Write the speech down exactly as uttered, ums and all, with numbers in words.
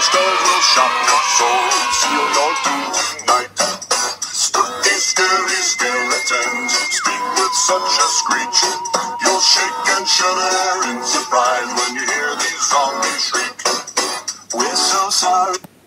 monsters will shock your soul, seal your doom tonight. Spooky, scary skeletons speak with such a screech. You'll shake and shudder in surprise when you hear these zombies shriek. We're so sorry.